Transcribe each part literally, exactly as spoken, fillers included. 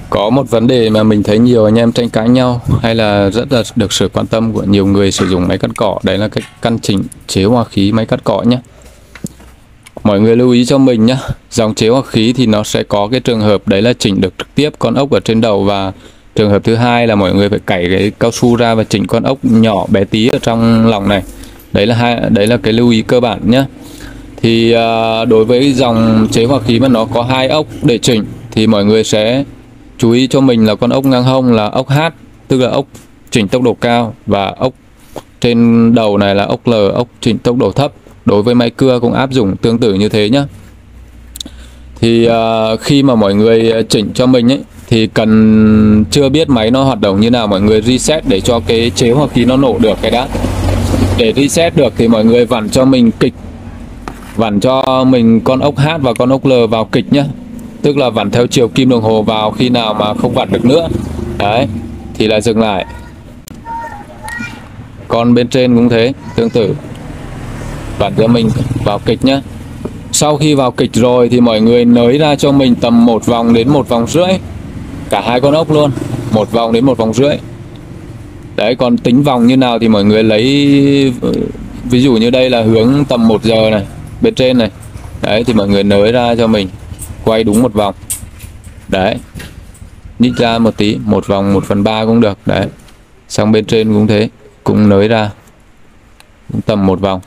Có một vấn đề mà mình thấy nhiều anh em tranh cãi nhau hay là rất là được sự quan tâm của nhiều người sử dụng máy cắt cỏ, đấy là cái căn chỉnh chế hòa khí máy cắt cỏ nhé. Mọi người lưu ý cho mình nhé, dòng chế hòa khí thì nó sẽ có cái trường hợp đấy là chỉnh được trực tiếp con ốc ở trên đầu, và trường hợp thứ hai là mọi người phải cày cái cao su ra và chỉnh con ốc nhỏ bé tí ở trong lòng này. Đấy là hai đấy là cái lưu ý cơ bản nhé. Thì uh, đối với dòng chế hòa khí mà nó có hai ốc để chỉnh thì mọi người sẽ chú ý cho mình là con ốc ngang hông là ốc H, tức là ốc chỉnh tốc độ cao, và ốc trên đầu này là ốc L, ốc chỉnh tốc độ thấp. Đối với máy cưa cũng áp dụng tương tự như thế nhé. Thì uh, khi mà mọi người chỉnh cho mình ấy, thì cần chưa biết máy nó hoạt động như nào, mọi người reset để cho cái chế hòa khí nó nổ được cái đã. Để reset được thì mọi người vặn cho mình kịch, vặn cho mình con ốc H và con ốc L vào kịch nhé. Tức là vặn theo chiều kim đồng hồ vào, khi nào mà không vặn được nữa đấy thì là dừng lại. Còn bên trên cũng thế, tương tự, vặn cho mình vào kịch nhé. Sau khi vào kịch rồi thì mọi người nới ra cho mình tầm một vòng đến một vòng rưỡi, cả hai con ốc luôn, một vòng đến một vòng rưỡi. Đấy, còn tính vòng như nào thì mọi người lấy, ví dụ như đây là hướng tầm một giờ này, bên trên này. Đấy thì mọi người nới ra cho mình, quay đúng một vòng. Đấy, nhích ra một tí, một vòng một phần ba cũng được. Đấy, xong bên trên cũng thế, cũng nới ra cũng tầm một vòng.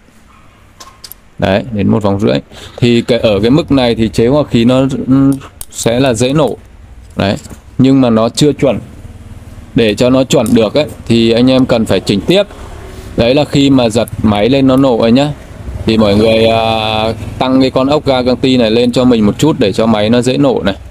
Đấy, đến một vòng rưỡi. Thì cái ở cái mức này thì chế hòa khí nó sẽ là dễ nổ. Đấy, nhưng mà nó chưa chuẩn. Để cho nó chuẩn được ấy thì anh em cần phải chỉnh tiếp. Đấy là khi mà giật máy lên nó nổ rồi nhá, thì mọi người à, tăng cái con ốc ga găng ti này lên cho mình một chút để cho máy nó dễ nổ này.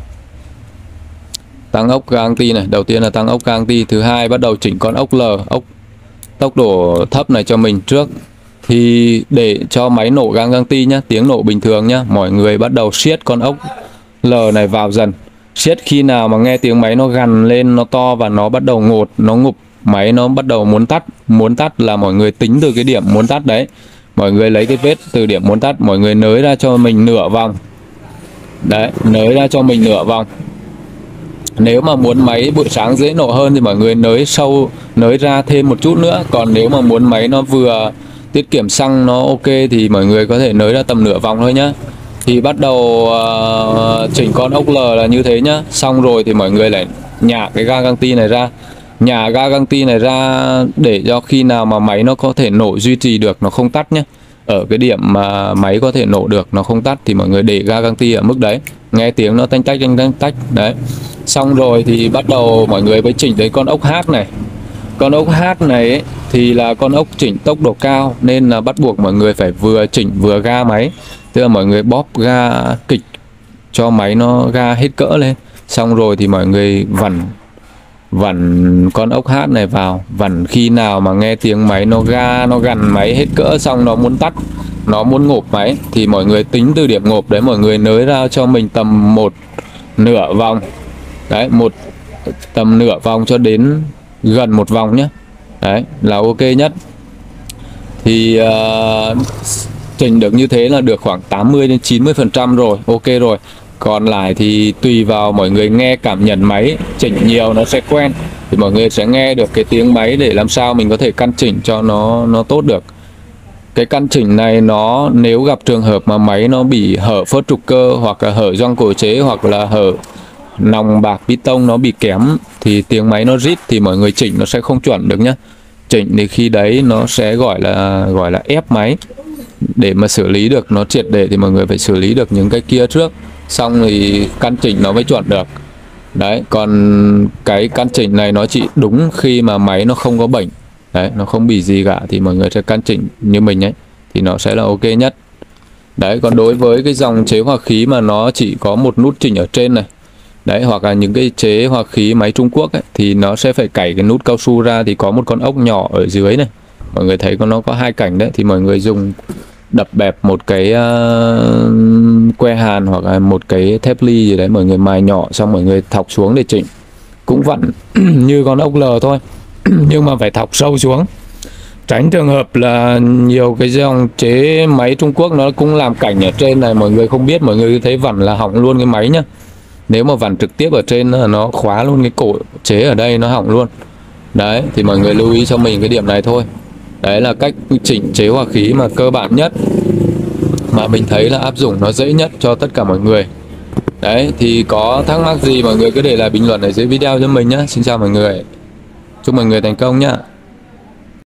Tăng ốc ga găng ti này, đầu tiên là tăng ốc ga găng ti, thứ hai bắt đầu chỉnh con ốc L, ốc tốc độ thấp này cho mình trước. Thì để cho máy nổ gang găng ti nhá, tiếng nổ bình thường nhá, mọi người bắt đầu siết con ốc L này vào dần. Siết khi nào mà nghe tiếng máy nó gằn lên, nó to và nó bắt đầu ngột, nó ngụp, máy nó bắt đầu muốn tắt. Muốn tắt là mọi người tính từ cái điểm muốn tắt đấy. Mọi người lấy cái vết từ điểm muốn tắt, mọi người nới ra cho mình nửa vòng. Đấy, nới ra cho mình nửa vòng. Nếu mà muốn máy buổi sáng dễ nổ hơn thì mọi người nới sâu, nới ra thêm một chút nữa. Còn nếu mà muốn máy nó vừa tiết kiệm xăng, nó ok thì mọi người có thể nới ra tầm nửa vòng thôi nhá. Thì bắt đầu uh, chỉnh con ốc L là như thế nhá. Xong rồi thì mọi người lại nhả cái ga găng ti này ra. Nhả ga găng ti này ra để cho khi nào mà máy nó có thể nổ duy trì được, nó không tắt nhé. Ở cái điểm mà máy có thể nổ được, nó không tắt thì mọi người để ga găng ti ở mức đấy. Nghe tiếng nó tanh tách tanh tách tách. Đấy. Xong rồi thì bắt đầu mọi người mới chỉnh tới con ốc H này. Con ốc H này ấy, thì là con ốc chỉnh tốc độ cao, nên là bắt buộc mọi người phải vừa chỉnh vừa ga máy. Tức là mọi người bóp ga kịch cho máy nó ga hết cỡ lên. Xong rồi thì mọi người vặn vặn con ốc H này vào. Vặn khi nào mà nghe tiếng máy nó ga, nó gằn máy hết cỡ, xong nó muốn tắt, nó muốn ngộp máy, thì mọi người tính từ điểm ngộp đấy, mọi người nới ra cho mình tầm một nửa vòng. Đấy, một tầm nửa vòng cho đến gần một vòng nhé. Đấy là ok nhất. Thì uh, chỉnh được như thế là được khoảng tám mươi đến chín mươi phần trăm rồi, ok rồi. Còn lại thì tùy vào mọi người nghe cảm nhận máy, chỉnh nhiều nó sẽ quen, thì mọi người sẽ nghe được cái tiếng máy để làm sao mình có thể căn chỉnh cho nó nó tốt được. Cái căn chỉnh này nó nếu gặp trường hợp mà máy nó bị hở phớt trục cơ, hoặc là hở gioăng cổ chế, hoặc là hở nòng bạc piston nó bị kém, thì tiếng máy nó rít thì mọi người chỉnh nó sẽ không chuẩn được nhá. Chỉnh thì khi đấy nó sẽ gọi là gọi là ép máy. Để mà xử lý được nó triệt để thì mọi người phải xử lý được những cái kia trước, xong thì căn chỉnh nó mới chuẩn được. Đấy, còn cái căn chỉnh này nó chỉ đúng khi mà máy nó không có bệnh. Đấy, nó không bị gì cả thì mọi người sẽ căn chỉnh như mình ấy, thì nó sẽ là ok nhất. Đấy, còn đối với cái dòng chế hòa khí mà nó chỉ có một nút chỉnh ở trên này, đấy, hoặc là những cái chế hòa khí máy Trung Quốc ấy, thì nó sẽ phải cày cái nút cao su ra, thì có một con ốc nhỏ ở dưới này. Mọi người thấy nó có hai cành đấy, thì mọi người dùng đập bẹp một cái uh, que hàn hoặc là một cái thép ly gì đấy, mọi người mài nhỏ xong mọi người thọc xuống để chỉnh. Cũng vặn như con ốc L thôi, nhưng mà phải thọc sâu xuống, tránh trường hợp là nhiều cái dòng chế máy Trung Quốc nó cũng làm cảnh ở trên này, mọi người không biết, mọi người thấy vặn là hỏng luôn cái máy nhá. Nếu mà vặn trực tiếp ở trên là nó khóa luôn cái cổ chế ở đây, nó hỏng luôn. Đấy, thì mọi người lưu ý cho mình cái điểm này thôi. Đấy là cách chỉnh chế hòa khí mà cơ bản nhất, mà mình thấy là áp dụng nó dễ nhất cho tất cả mọi người. Đấy, thì có thắc mắc gì mọi người cứ để lại bình luận ở dưới video cho mình nhé. Xin chào mọi người, chúc mọi người thành công nhá.